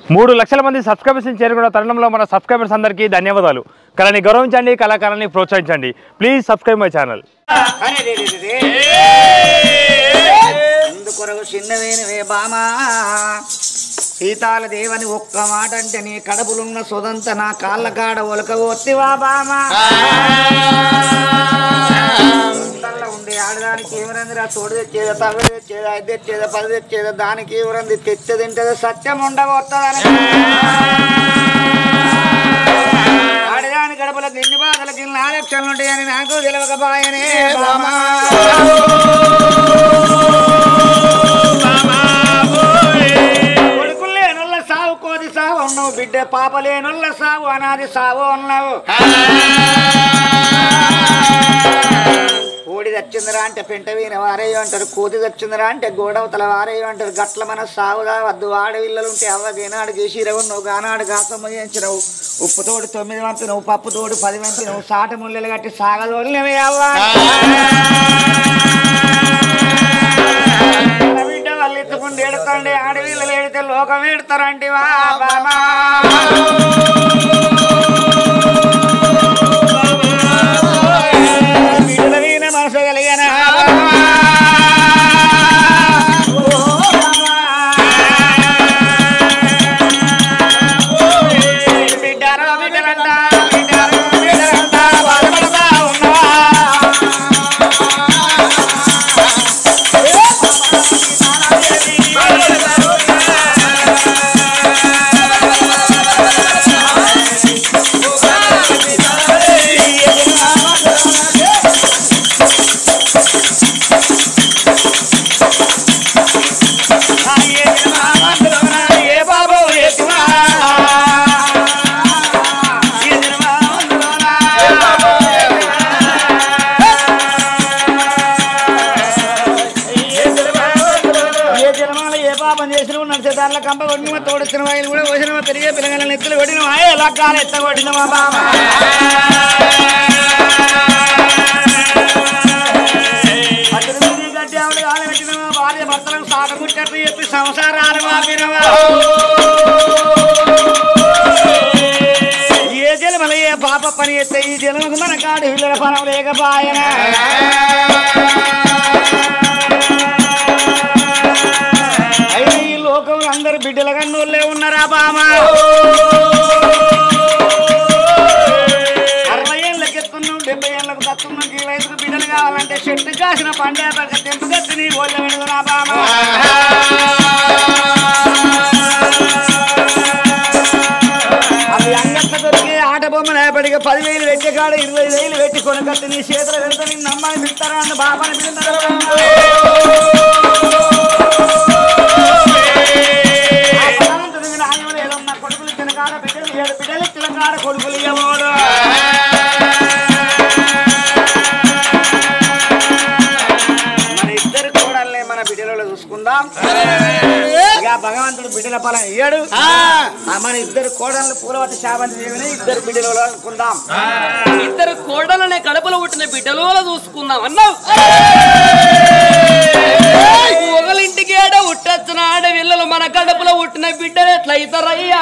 3 లక్షల మంది సబ్స్క్రైబర్స్ చేరుకున్న తరుణంలో మన సబ్స్క్రైబర్స్ అందరికీ ధన్యవాదాలు. కళని గౌరవించండి, కళాకారాన్ని ప్రోత్సహించండి. Please subscribe my channel. చిన్నవేనవే బామా సీతాల దేవని ఒక్క మాట అంటే నీ కడపులున్న సొదంత నా కాళ్ళ కాడ ఒలక ఒత్తివా బామా ఉండే ఆడదానికి ఏమరందిరా తోడు తెచ్చేదా తవ్వ తెచ్చేదా 5 తెచ్చేదా 10 తెచ్చేదా దానికి ఎవరంది తెచ్చదింటదో సత్యం ఉండబోతుందని ఆడదాని గడపలకు ఎన్ని బాధలకి 4 లక్షలు ఉంటాయని నాకు తెలియకపాయనే బామా కోది సావు ఉన్నావు బిడ్డ పాపలేనుల్ల సావు అనాది సావు ఉన్నావు కోడి తెచ్చిందిరా అంటే పెంట వీన వారేయో అంటారు కోతి తెచ్చిందిరా అంటే గోడవతల వారేయో అంటారు గట్ల మన సావుదా వద్దు ఆడవిల్లలు ఉంటే అవ్వగేనాడు గేసిరవు నువ్వు గానాడు గాసమ్మ చేయించినవు ఉప్పుతోడు 9 పంపినవు పప్పుతోడు 10 పంపినవు సాట ముళ్ళలు కట్టి సాగదోళ్ళవే అవ్వా బిడ్డ వాళ్ళు ఎత్తుకుంటూ ఎడతాండి ఆడవిల్లలు ఎడితే లోకం ఎడతారంటే వా బామా బిడ్డల వీణ మనసు కలిగిన బిడ్డారో బిడ్డలంట బాధపడతా ఉన్నావా దాంట్లో కంప కొట్టిన తోడుస్తున్న వాయిలు కూడా వచ్చిన పెరిగే పిల్లల ఎత్తులు కొట్టిన వాయి ఎలా కాలు ఎత్త కొట్టిన మా బామ గడ్డి ఆవిడ కాలు పెట్టిన భార్య భర్తలకు సాట ముట్టట్టు చెప్పి సంసారాలు మాపినవా ఏ జలమల ఏ పాప పని ఎత్తే ఈ జలముకు మన కాడు పిల్లల పనం లేకపాయన లోకంలో అందరు బిడ్డల కన్నోళ్ళే ఉన్నారా బామా 60 ఏళ్ళకి ఎత్తున్నాం 70 ఏళ్ళకు తత్తున్నాం ఈ వయసుకు బిడ్డలు కావాలంటే చెట్టు కాసిన పండే తెంపు కత్తి నీ బోళ్ళ వెనుకరా బామా అవి అంగట్ల దొరికి ఆట బొమ్మలు ఏపటిగా 10,000 పెట్టి కాడ 20,000 పెట్టి కొనకత్తి నీ చేతులు వెళ్తే నిన్ను అమ్మాయి పిలుస్తారా అని బాబాని పిలుస్తారా కొడుకులు తినకాడ బిడ్డలు 7 బిడ్డలు తినకాడ కొడుకులు ఇవ్వడు మన ఇద్దరు కూడల్ని మన బిడ్డలలో చూసుకుందాం ఇక భగవంతుడు బిడ్డల ఫలం ఇయ్యాడు మన ఇద్దరు కోడళ్ళు పూలవతి శాబంతి దేవిని ఇద్దరు బిడ్డలలో అనుకుందాం ఇద్దరు కోడలనే కడుపులో పుట్టిన బిడ్డలో చూసుకుందాం అన్నావు ఒకరింటికి ఆడ ఉట్టచ్చిన ఆడవిల్లలు మన కడుపులో పుట్టిన బిడ్డలు ఎట్లయితారయ్యా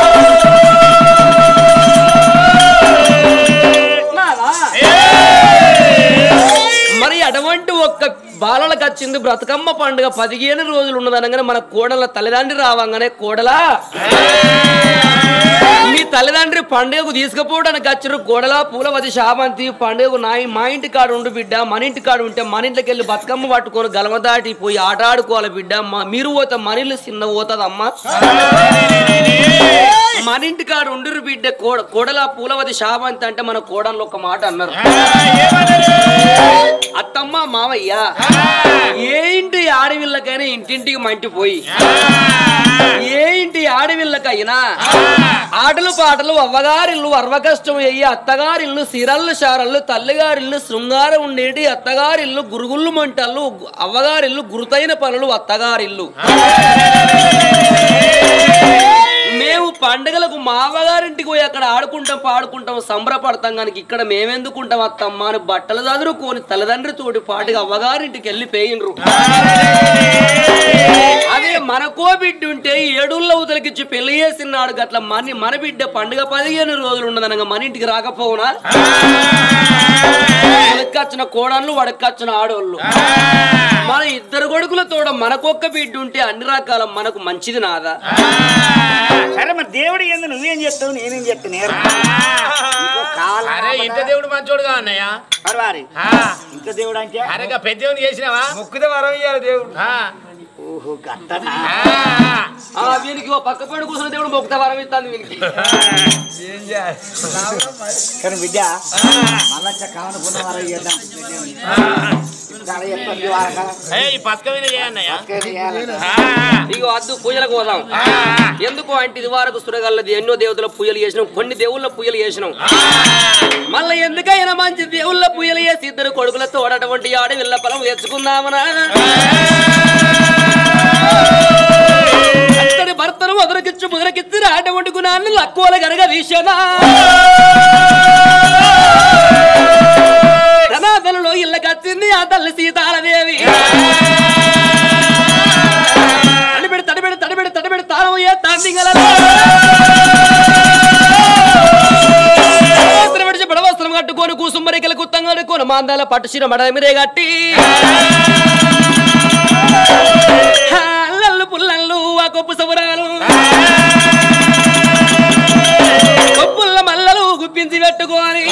మరి అటువంటి ఒక్క బాలలకు వచ్చింది బ్రతుకమ్మ పండుగ 15 రోజులు ఉన్నదనగానే మన కోడల తల్లిదండ్రి రావంగానే కోడలా మీ తల్లిదండ్రి పండుగకు తీసుకుపోవడానికి వచ్చారు కోడల పూలవతి శామంతి పండుగకు మా ఇంటి కాడు ఉండు బిడ్డ మన ఇంటి కాడు ఉంటే మన ఇంట్లోకి వెళ్ళి బతుకమ్మ పట్టుకొని గలమ దాటి పోయి ఆట ఆడుకోవాలి బిడ్డ మీరు పోతే మన ఇల్లు చిన్న పోతుందమ్మా మన ఇంటి కాడు ఉండురు బిడ్డ కోడల పూలవతి శామంతి అంటే మన కోడల్లో ఒక మాట అన్నారు అత్తమ్మ మావయ్య ఏ ఇంటి ఆడవిళ్ళకైనా ఇంటింటికి మంటిపోయి ఏ ఇంటి ఆడవిళ్ళకైనా ఆటలు పాటలు అవ్వగారిల్లు అర్వ కష్టం అయ్యి అత్తగారిల్లు సిరల్లు శారళ్ళు తల్లిగారిల్లు శృంగారం ఉండేటి అత్తగారిల్లు గురుగుళ్ళు మంటలు అవ్వగారిల్లు గురుతైన పనులు అత్తగారిల్లు మేము పండుగలకు మావగారింటికి పోయి అక్కడ ఆడుకుంటాం పాడుకుంటాం సంబరపడతాం కానీ ఇక్కడ మేమెందుకుంటాం అత్తమ్మ అని బట్టలు చదువుకొని తల్లిదండ్రి తోటి పాటుగా అవ్వగారింటికి వెళ్ళి పేయిండ్రు. అదే మనకో బిడ్డ ఉంటే 7 ఊతలకిచ్చి పెళ్లి చేసినాడు గట్ల మన బిడ్డ పండుగ 15 రోజులు ఉండదనగా మన ఇంటికి రాకపోవునా? వడకచ్చిన కోడళ్ళు వడకచ్చిన ఆడోళ్ళు మన ఇద్దరు కొడుకుల తోడ మనకొక్క బిడ్డ ఉంటే అన్ని రకాల మనకు మంచిది నాదా? సరే మరి దేవుడు ఏంది నువ్వేం చెప్తావు నేనేం చెప్తాను ఇంత దేవుడు మంచోడుగా అన్నయ్య ఇంత దేవుడు అంటే అరేగా పెద్దవుని చేసినావా ముక్కుదే వరం ఇయ్యాలి దేవుడు. ఓహో గట్టనా వీనికి పక్క పడి కూర్చున్న దేవుడు మొక్కుత వరం ఇస్తాను వీనికి. కానీ బిడ్డ మళ్ళా కావనుకున్న వరం చేద్దాం ఈ పథకమైన చేయన్నయ్య ఇగో అద్దు పూజలకు పోదాం. ఎందుకు అంటే ఇది వరకు సురగల్లది ఎన్నో దేవతల పూజలు చేసినాం, కొన్ని దేవుళ్ళ పూజలు చేసినాం. మళ్ళీ ఎందుకైనా మంచి దేవుళ్ళ పూజలు చేసి ఇద్దరు కొడుకులతో అటువంటి ఆడ విల్ల పొలం తెచ్చుకుందామనా? అతడి భర్తను ముదరకిచ్చి రాట వండుకున్నాను లక్కువల గనక తీసేనా? ధనాదలలో ఇళ్ళకచ్చింది ఆ తల్లి సీతాలదేవి. తడిబెడి తాళం ఏ తాండింగల బడవస్త్రం కట్టుకొని కూసుంబరికల కుత్తంగా కట్టుకొని మాందాల పట్టుచీర మడమిరే కట్టి అల్లళ్ళు పుల్లళ్ళు ఆ కొప్పు సబురాలు కొప్పుల్ల మల్లలు గుప్పించి పెట్టుకొని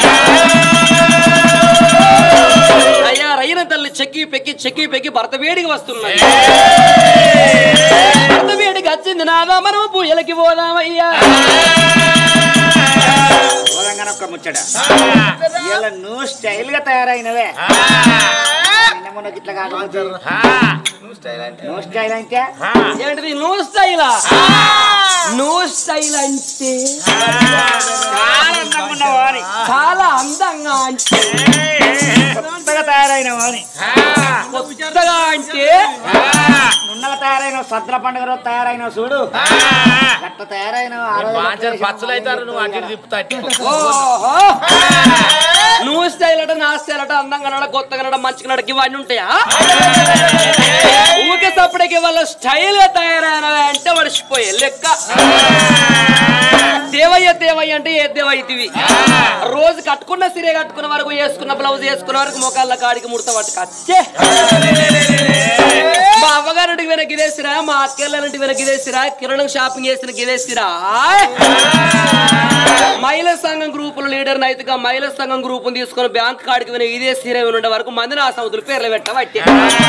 అయ్యా రైన తల్లి చెక్కి పెక్కి భర్త వేడికి వస్తున్నాయి. భర్త వేడికి వచ్చింది నాదా మనం పూజలకి పోదామయ్యా. ఒక్క ముచ్చట ఇలా నువ్వు స్టైల్ గా తయారైనవే ఇట్లా కాకపోతే నువ్వు స్టైల్ అంటే ఏంటిది? నువ్వు స్టైలా? నువ్వు స్టైల్ అంటే చాలా అందంగా అంటే కొత్తగా తయారైన వాని కొత్తగా అంటే నున్నగా తయారైన సద్ర పండుగ రోజు తయారైన చూడు గట్ట తయారైన పచ్చలు అవుతారు నువ్వు అటు తిప్పుతా. నువ్వు స్టైల్ అట నా స్టైల్ అట అందంగా నడ కొత్తగా నడ మంచిగా నడకి ఇవన్నీ ఉంటాయా? ఊకే సప్పుడకి వాళ్ళ స్టైల్ గా తయారైనవే అంటే మడిచిపోయే లెక్క. దేవయ్య అంటే ఏ దేవయ్యవి రోజు కట్టుకున్న సిరే కట్టుకున్న వరకు వేసుకున్న బ్లౌజ్ వేసుకున్న వరకు మోకాళ్ళ కాడికి ముడత పట్టుకొచ్చే మా అవ్వగారింటికి వెనక్కి గిదేసిరా, మా అక్కళ్ళంటికి వెనక్కి గిదేసిరా, కిరణం షాపింగ్ చేసిన గిదేసిరా. మహిళా సంఘం గ్రూపుల లీడర్ నైతిగా మహిళా సంఘం గ్రూప్ తీసుకుని బ్యాంక్ కాడికి విన ఇదే సీరే ఉండే వరకు మంది నా సౌతులు పేర్లు పెట్టబట్టే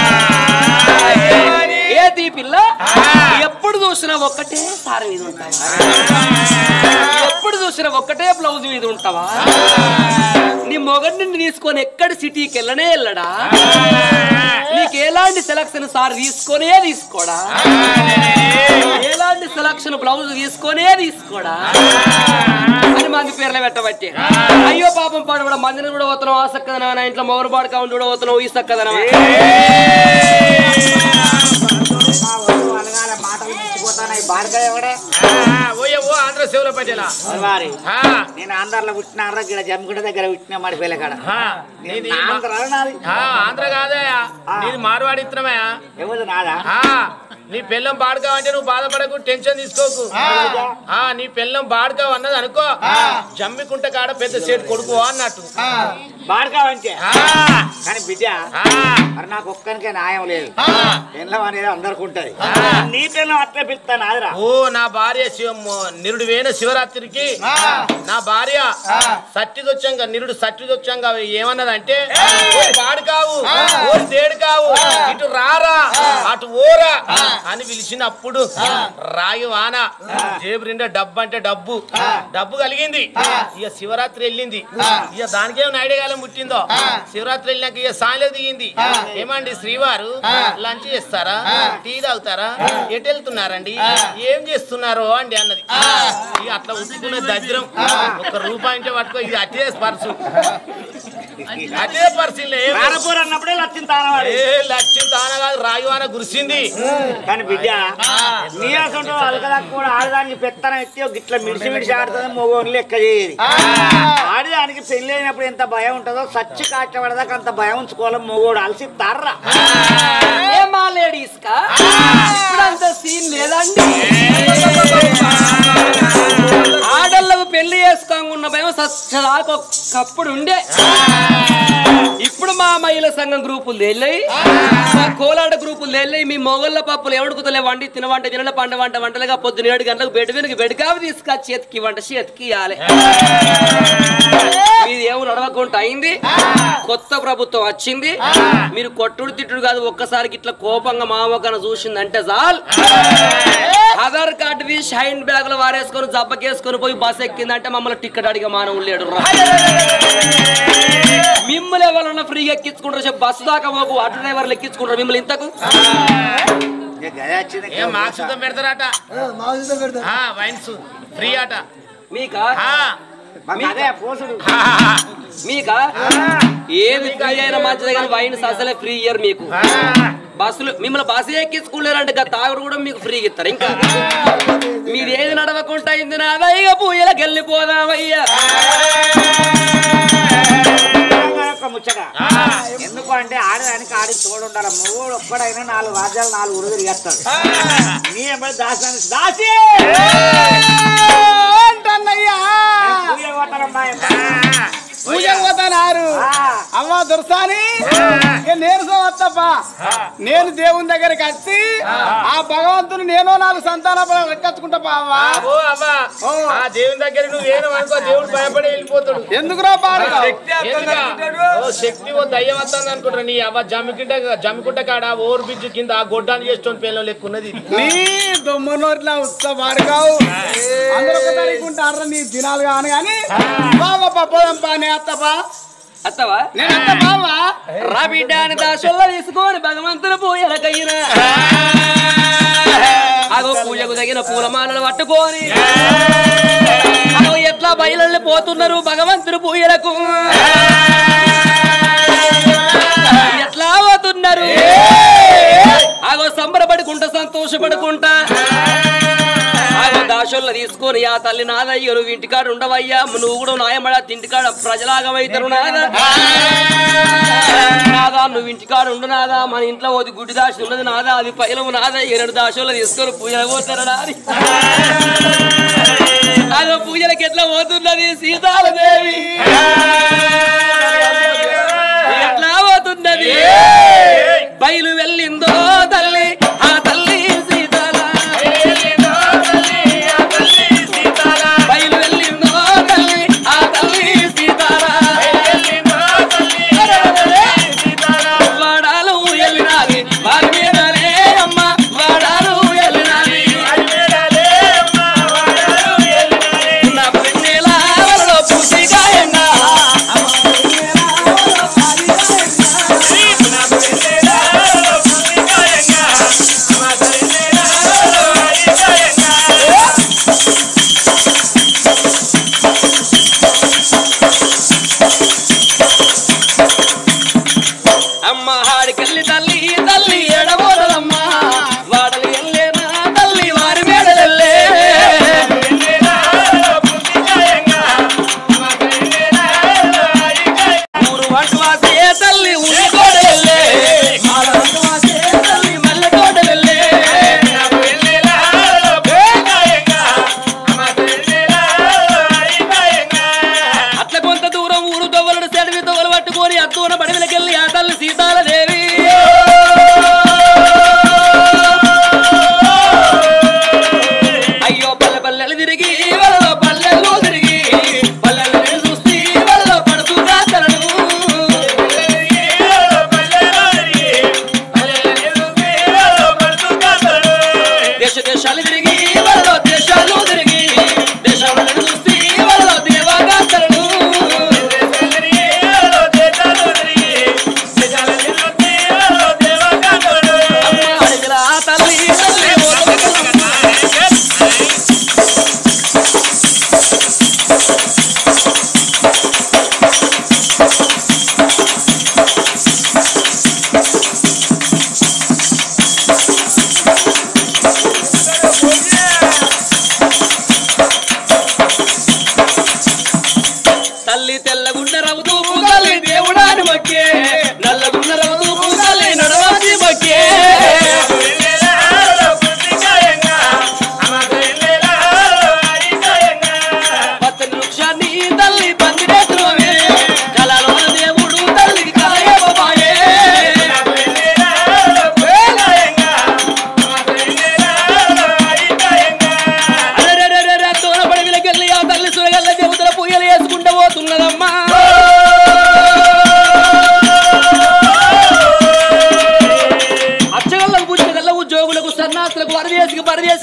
ఏది పిల్ల ఎప్పుడు చూసినా ఒక్కటే సారి మీద ఉంటావా? ఎప్పుడు చూసినా ఒక్కటే బ్లౌజ్ మీద ఉంటావా? నీ మొగడిని తీసుకొని ఎక్కడ సిటీకి వెళ్ళడా? నీకు ఎలాంటి సెలక్షన్ సార్ తీసుకోడా? ఎలాంటి సెలక్షన్ బ్లౌజ్ తీసుకోడా అని మంది పేర్లు పెట్టబట్టే. అయ్యో పాపం పాడు కూడా మందిని కూడా పోతున్నావు, ఆ సక్కదనా ఇంట్లో మొగరు పాడు కావుండి కూడా పోతున్నావు, ఈ సక్కదనా ఆంధ్ర సేవలో పట్టేలా నేను ఆంధ్రలో పుట్టిన ఇక్కడ జమ్మిగుంట దగ్గర పుట్టిన మడిపేల కాడ. ఆంధ్ర కాదయా నీది మార్వాడి ఇత్తనమయ్యా. ఎవరు నాదా? నీ పెళ్ళం బాడుకావంటే నువ్వు బాధపడకు, టెన్షన్ తీసుకోకు. నీ పెళ్ళం బాడుకావు అన్నది అనుకో, జమ్మికుంట కాడ పెద్ద సేటు కొడుకు అన్నట్టు బాడుకావంటే. కానీ బిడ్డ మరి నాకు ఒక్కనికే న్యాయం లేదు, పెళ్ళం అనేది అందరికి ఉంటది. నీ పెళ్ళం అట్లా పిలుస్తాను ఆదిరా. ఓ నా భార్య నిరుడు వేణ శివరాత్రికి నా భార్య సట్టిదొచ్చంగా నిరుడు సట్టిదొచ్చంగా ఏమన్నదంటే బాడుకావు ఓరి దేడు కావు ఇటు రారా అటు ఓరా అని పిలిచినప్పుడు రాయి వాన జేబు నిండా డబ్బు అంటే డబ్బు కలిగింది. ఇక శివరాత్రి వెళ్ళింది, ఇక దానికేమో ఐడియాగాలం పుట్టిందో. శివరాత్రి వెళ్ళినాక ఇక సాయలకు దిగింది. ఏమండి శ్రీవారు లంచ్ చేస్తారా, టీ తాగుతారా, ఎటు వెళ్తున్నారండి, ఏం చేస్తున్నారు అండి అన్నది. ఇక అట్లా ఉట్టుకునే దగ్గరం 1 రూపాయి అంటే పట్టుకో, ఇది అట్టే పర్సు అదే పరిస్థితి కారపూర్ అన్నప్పుడే లక్ష్యం తానవాడు లక్ష్యం తాన కాదు రాగివాన గురిసింది. కానీ బిడ్డ నీ అసలు అలకదా కూడా ఆడదానికి పెత్తనం ఎత్తి గిట్ల మిడిసి ఆడుతుంది మగోని లెక్క చేయదు. ఆడదానికి పెళ్లి అయినప్పుడు ఎంత భయం ఉంటుందో సచ్చి కాటపడదాకా అంత భయం ఉంచుకోవాలి. మొగోడు అలసి తర్రా ఏమా లేడీస్ కా ఇప్పుడు అంత సీన్ లేదండి. ఆడళ్ళకు పెళ్లి చేసుకోకుండా భయం సచ్చదాకా ఒక్కప్పుడు ఉండే. ఇప్పుడు మా మహిళా సంఘం గ్రూపులు వెళ్ళాయి, మా కోలాట గ్రూపులు వెళ్ళాయి. మీ మొగళ్ళ పప్పులు ఎవడుకుతలే వండి తినవంట తినలే పంట వంట వంటలుగా పొద్దున 7 గంటలకు బెడ్ వెనుక బెడకావి తీసుకొచ్చి చేతికి వంట చేతికి ఇవ్వాలి. మీది ఏమో నడవకుండా అయింది. కొత్త ప్రభుత్వం వచ్చింది. మీరు కొట్టుడు తిట్టుడు కాదు, ఒక్కసారికి ఇట్లా కోపంగా మామకన చూసిందంటే చాలు ఆధార్ కార్డు షైన్ బ్యాగ్ లో వారేసుకొని జబ్బకేసుకొని పోయి బస్ ఎక్కిందంటే మమ్మల్ని టికెట్ అడిగే మానవులు లేడు. మిమ్మల్ని ఎవరన్నా ఫ్రీగా ఎక్కించుకుంటారు, బస్సు దాకా పోకు ఆటో డ్రైవర్లు ఎక్కించుకుంటారు మిమ్మల్ని ఇంతకు. మాక్సితం పెడతారట, వైన్స్ ఫ్రీ అట మీకా మీకా ఏది ఫ్రీ అయినా మంచిదే కానీ వైన్స్ అసలే ఫ్రీ ఇయర్ మీకు. బస్సులు మిమ్మల్ని బస్సు ఎక్కించుకోలేరంటే తాగుడు కూడా మీకు ఫ్రీగా ఇస్తారు. ఇంకా మీరు ఏది నడవకుండా అయింది నాదా ఇక పూయలకు వెళ్ళిపోదామయ్యా. ముచ్చట ఎందుకు అంటే ఆడదానికి ఆడి తోడు ఉండాలి. మొగోడు ఒక్కడైనా 4 రాజ్యాలు 4 ఊరు తిరిగేస్తాడు. నీ ఎంబడి దాసానికి దాసి పూజ పోతానారు అమ్మ దుర్సాని నేను వస్తప్ప. నేను దేవుని దగ్గరికి వచ్చి ఆ భగవంతుని నేను 4 సంతానం ఎక్కచ్చుకుంటా బావా. దేవుని దగ్గర నువ్వేను అనుకో, దేవుడు భయపడి వెళ్ళిపోతాడు. ఎందుకురా శక్తి ఓ దయ్యం వస్తుంది అనుకుంటా. నీ అవ్వ జమ్మికుంట కాడ ఓవర్ బ్రిడ్జ్ కింద ఆ గొడ్డాన్ని చేస్తుంది పిల్లలు లెక్కున్నది. నీ దొమ్మనోట్లా ఉత్సవ పాడుకావు అందరూ నీ దినాలు కాను గాని బాబా పప్పదంపా నే అత్తపా అత్తవా నేను అత్త బావా రా బిడ్డాని దాసొల్ల తీసుకొని భగవంతుని పూయలకైనా అగో పూజకు తగిన పూలమాలలు పట్టుకొని అగో ఎట్లా బయలు పోతున్నారు భగవంతుని పూయలకు ఎట్లా పోతున్నారు అగో సంబరపడుకుంటా సంతోషపడుకుంటా దాసోళ్ళ తీసుకొని ఆ తల్లి నాదయ్య నువ్వు ఇంటికాడ ఉండవయ్యా, నువ్వు కూడా నాయమడ ఇంటికాడ ప్రజలాగమైతారు నాదా నువ్వు ఇంటికాడ ఉండు నాదా, మన ఇంట్లో ఓది గుడ్డి దాసి ఉన్నది నాదా, అది పైలము నాదా 2 దాసోళ్ళ తీసుకొని పూజలు పోతారా అని అదో పూజలకి ఎట్లా పోతున్నది సీతాలదేవి ఎట్లా పోతున్నది బయలు వెళ్ళిందో తల్లి ఆ తల్లి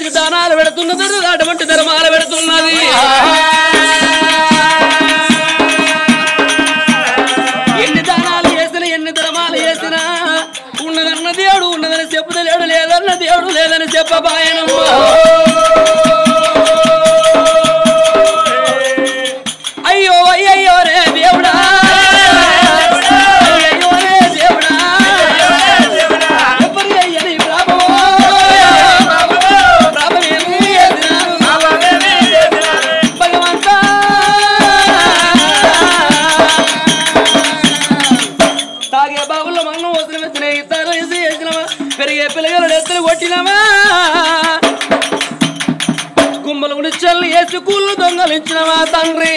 ఎన్ని దానాలు పెడుతున్నది అటువంటి ధర్మాలు పెడుతున్నది ఎన్ని దానాలు చేసిన ఎన్ని ధర్మాలు చేసినా ఉన్నదన్న దేవుడు ఉన్నదని చెప్పుతలేడు లేదన్న దేవుడు లేదని చెప్పబాయనమ్మ అయ్యో అయ్యయ్యో రే దేవుడా గుమ్మలు చల్లి వేసి కూళ్ళు దొంగలించినవా తండ్రి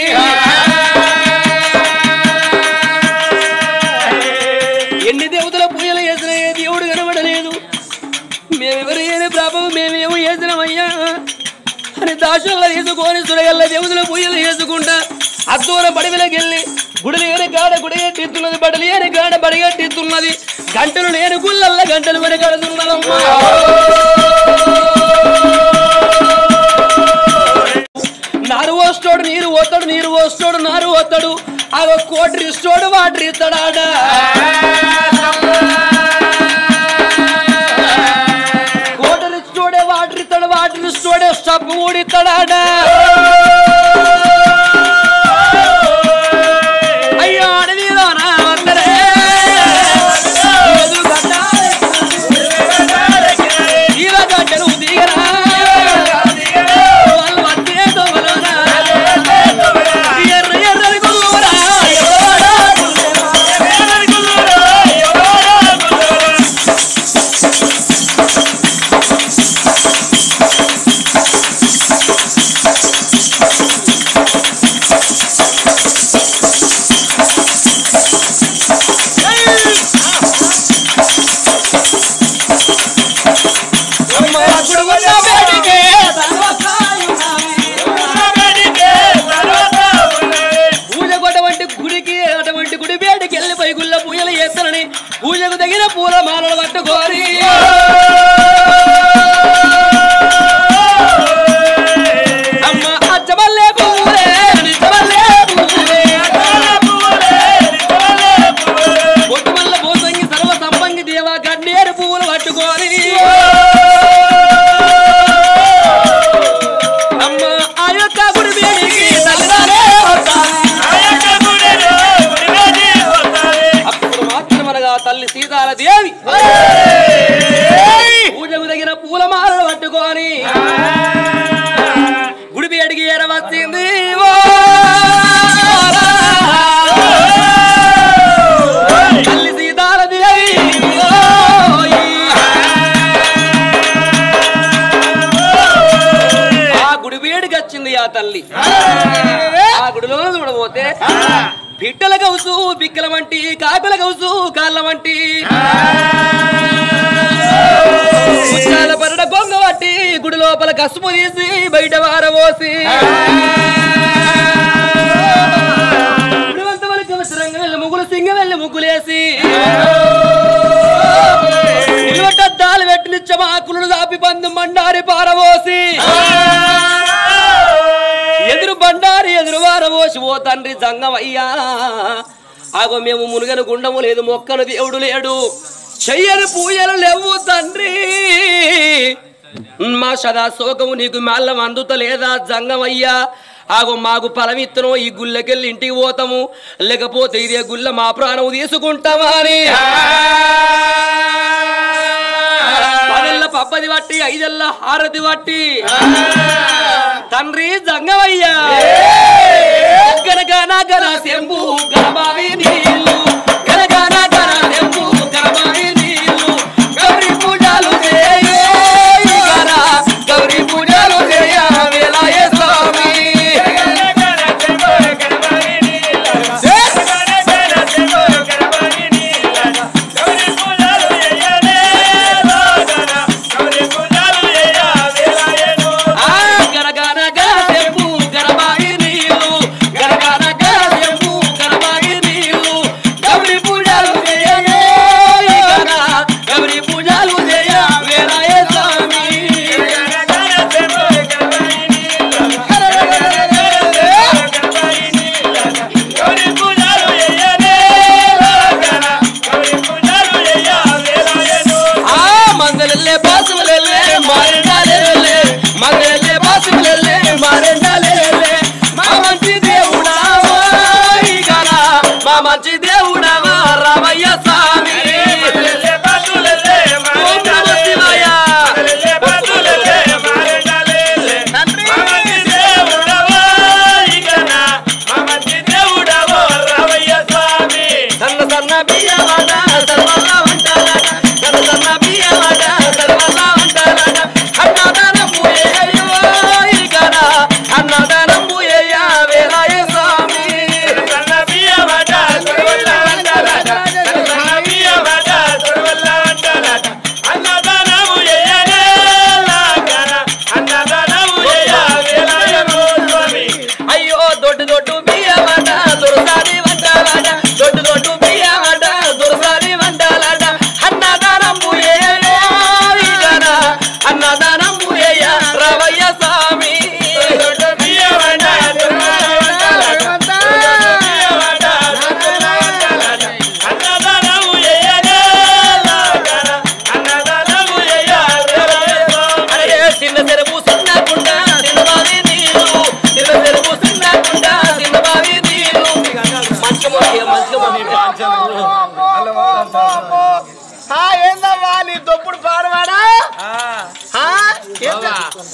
ఎన్ని దేవతల పూజలు వేసిన ఏ దేవుడు కనబడలేదు మేమెవరు ఏని ప్రభావం మేమేమో వేసినమయ్యా అని దాశల్లో వేసుకొని సురగల్ల దేవతల పూజలు వేసుకుంటా అద్దూర బడివిలకెళ్ళి గుడి లేని గాడ గుడిగట్టిస్తున్నది బడి లేని గాడ బడిగట్టిస్తున్నది గంటలు లేని గుళ్ళల్ల గంటలు వెనకడుతున్నదమ్మా నారు పోస్తాడు నీరు పోతాడు నీరు పోస్తాడు నారు పోతాడు ఆ కోటరి ఇస్తాడు వాటర్ ఇస్తాడా కోటరి ఇస్తాడే వాటర్ ఇస్తాడు వాటర్ ఇస్తాడే స్టప్ ఊడిస్తాడా అయ్యో అడవిలో నా వందరే గంటలు దిగరా పూజకు తగిన పూల మాలలు పట్టుకోరి అమ్మ అచ్చమల్లే పూలే నిచ్చమల్లే పూలే బొట్టుమల్ల పోసంగి సర్వ సంపంగి దేవ గన్నేరు పూలు పట్టుకోరి అమ్మ ఆ యొక్క గుడి వేడికి తల్లిదారే తల్లి సీతాల దేవి పూజకు తగిన పూలమాలను పట్టుకొని గుడి వేడికి ఏరవచ్చింది తల్లి సీతాల దేవి ఆ గుడి వేడికి వచ్చింది ఆ తల్లి ఆ గుడిలో చూడబోతే బిట్టల గౌసు బిక్కల వంటి కాకుల గౌసు కాళ్ళ వంటి ముచ్చాల పరడ గొంగ వట్టి గుడి లోపల కసుపు తీసి బయట వారబోసి ముగ్గులు సింగ వెళ్ళి ముగ్గులేసి నిలబడ్డాలు పెట్టి నిత్యం ఆకులను దాపి పందు మండారి పారబోసి ఎదురు బండారి ఎదురు వారబోసి ఓ తండ్రి జంగమయ్యా ఆగో మేము మునుగను గుండము లేదు మొక్కను దేవుడు లేడు చెయ్యని పూజలు లేవు తండ్రి మా సదా శోకము నీకు మేళ్ళం అందుతలేదా జంగమయ్యా ఆగో మాకు ఫలమిత్తనం ఈ గుళ్ళకెళ్ళి ఇంటికి పోతాము లేకపోతే ఇదే గుళ్ళ మా ప్రాణం తీసుకుంటామా అని 10 ఏళ్ళ పబ్బది బట్టి 5 ఏళ్ళ హారతి బట్టి తండ్రి జంగమయ్యా గనగన గన శంభు గణబావి నీళ్ళు గనగన గన శంభు గణబావి నీళ్ళు గౌరీ పూజలు గౌరీ పూజలు వేలాయ స్వామి గనగన గన శంభు గణబావి నీళ్ళు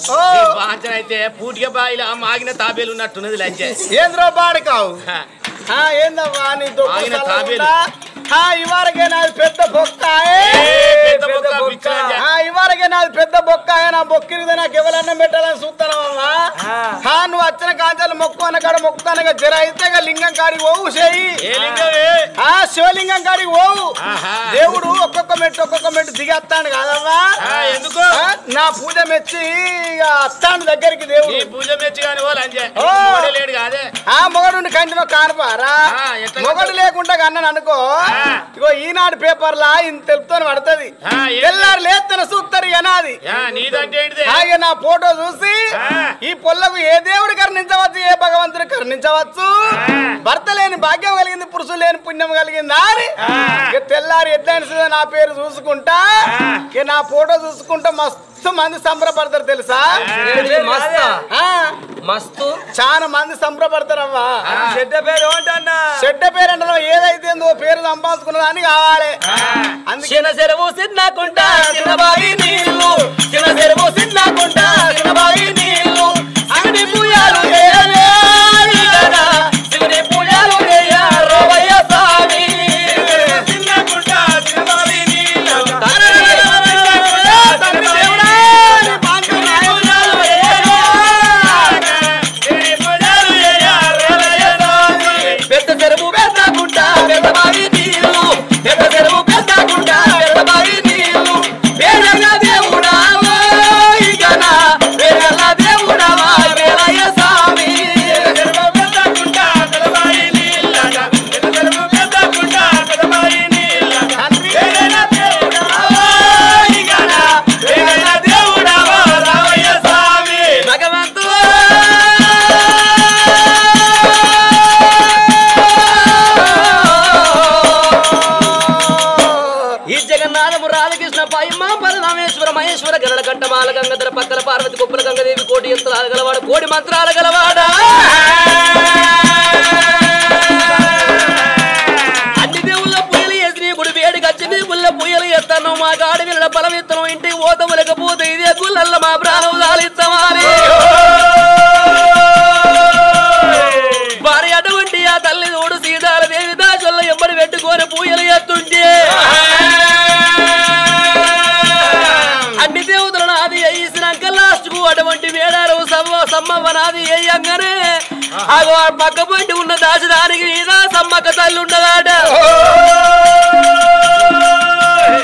బాంచన అయితే పూటిక బాయిలో మాగిన తాబేలు ఉన్నట్టున్నది లంచే ఏంద్రో పాడుకావు ఏందవ్వా నీ ఆగిన తాబేలు ఇవరకే నాది పెద్ద బొక్క ఇవరకే నాది పెద్ద బొక్క నా బొక్కిరిది నాకు ఎవరన్నా పెట్టాలని చూస్తానమ్మా నువ్వు వచ్చిన కాంచాలు మొక్కు అన్నకాడ మొక్కుతానగా జర అయితే లింగం కాడికి పోవు చేయి శివలింగం కాడికి పోవు దేవుడు ఒక్కొక్క మెట్టు దిగేస్తాడు కాదమ్మా ఎందుకు నా పూజ మెచ్చి అత్తాను దగ్గరికి దేవుడు పూజ మెచ్చి కానీ లేడు కాదే మొగడు కంటిలో కానపారా మొగడు లేకుండా కన్నాను అనుకో ఇగో ఈనాడు పేపర్లా ఇంత తెలుపుతో పడుతుంది తెల్లారు లేత్తన చూస్తారు అనాది నా ఫోటో చూసి ఈ పొల్లకు ఏ దేవుడు కరుణించవచ్చు ఏ భగవంతుడు కరుణించవచ్చు భర్త లేని భాగ్యం కలిగింది పురుషులు లేని పుణ్యం కలిగిందా అని తెల్లారి ఎట్లా నా పేరు చూసుకుంటా నా ఫోటో చూసుకుంటా మస్తు మంది సంబరపడతారు తెలుసా మస్తు చాలా మంది సంబరపడతారవ్వా చెడ్డ పేరు ఏమంటన్నా చెడ్డ పేరు అంటే ఏదైతే పేరు సంపాదించుకున్నదా అని కావాలి చిన్న చెరువు సిన్నకుంటా చిన్న బావి నీళ్ళు చిన్న చెరువు సిన్నకుంటా చిన్న బావి నీళ్ళు శివుని పూజలు శివుని పూజలు రోవయ్య స్వామి సిన్నకుంటా చిన్న బావి నీళ్ళు పెద్ద చెరువు పెద్దకుంటా పెద్ద బావి నీళ్ళు పెద్ద చెరువు పెద్దకుంటా పెద్ద బావి నీళ్ళు వేరల్ల దేవుడా వేరల్ల దేవుడా వేరయ్య స్వామి చెరువు పెద్దకుంటా పెద్ద బావి నీళ్ళ పెద్ద చెరువు పెద్దకుంటా పెద్ద బావి నీళ్ళ వేరల్ల దేవుడా వేరల్ల దేవుడా రావయ్య స్వామి భగవంతుడా జగన్నాథము రాధకృష్ణ పాయమ్మ పరమేశ్వర మహేశ్వర గరళ కంఠమాల గంగధర పక్కల పార్వతి కుప్పల గంగదేవి కోటి యంత్రాలు గలవాడు కోటి మంత్రాలు గలవాడా అన్ని దేవుళ్ళ పుయ్యలు వేసి గుడి వేడికి వచ్చి గుళ్ళ పుయ్యలు ఎత్తాను మా గాడి వీళ్ళ బలం ఎత్తను ఇంటికి పోతాము లేకపోతే ఇదే గుళ్ళల్ల మా ప్రాణం దాలిస్తామని భార్య అటువంటి ఆ తల్లి తోడు సీతాల దేవి దాచుల్లో ఎంబడి పెట్టుకొని పూయలు ఎత్తుంటే అన్ని దేవతలు నాది వేసినాక లాస్ట్ కు అటువంటి వేడారు సమ్మవ్వ నాది వేయంగానే పక్క పంటి ఉన్న దాచడానికి మీద సమ్మక్క తల్లి ఉండదు